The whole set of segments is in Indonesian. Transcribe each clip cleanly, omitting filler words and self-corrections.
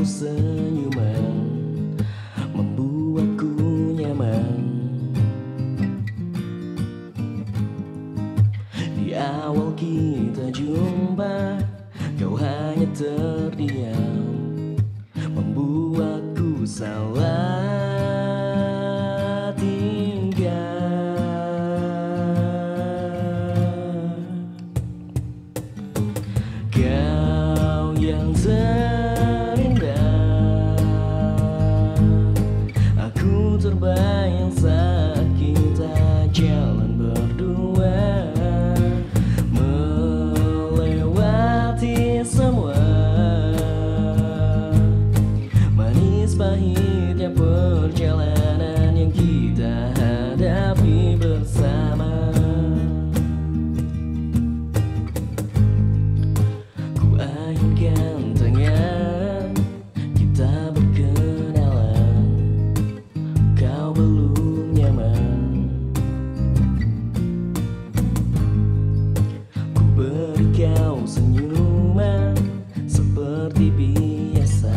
Bersamamu senyuman membuatku nyaman. Di awal kita jumpa, kau hanya terdiam, membuatku salah tinggal. Kau yang terindah, aku terbayang saat kita jalan berdua, melewati semua manis pahitnya perjalanan yang kita hadapi bersama. Ku ayunkan tangan, kita berkenalan, kau belum nyaman. Ku beri kau senyuman seperti biasa,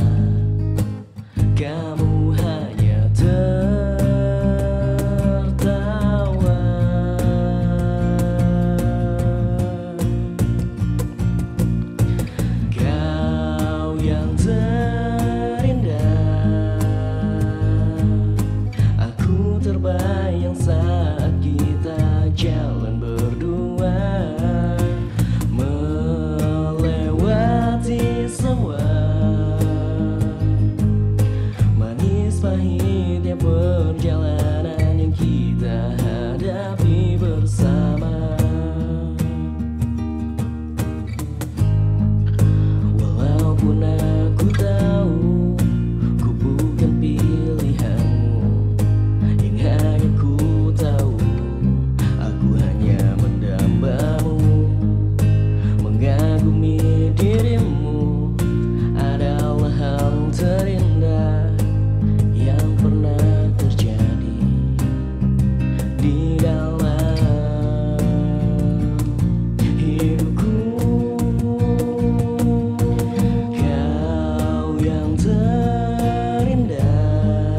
kamu hanya tertawa. Kau yang terindah, aku terbayang saat kita jalan berdua, melewati semua pahitnya perjalanan yang kita hadapi bersama. Walaupun aku tahu ku bukan pilihanmu, yang hanya ku tahu aku hanya mendambamu, mengagumi dirimu adalah hal terindah yang pernah terjadi di dalam hidupku. Kau yang terindah,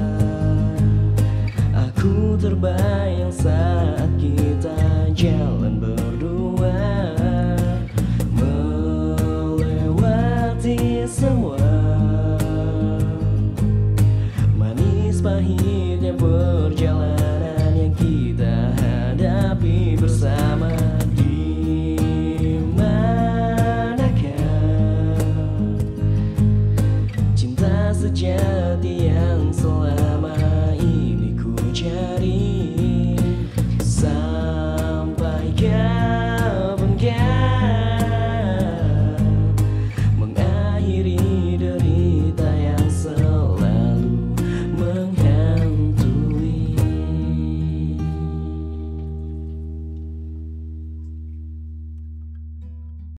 aku terbayang saat kita jalan berdua, melewati semua pahitnya perjalanan yang kita hadapi bersama. Di manakah cinta sejati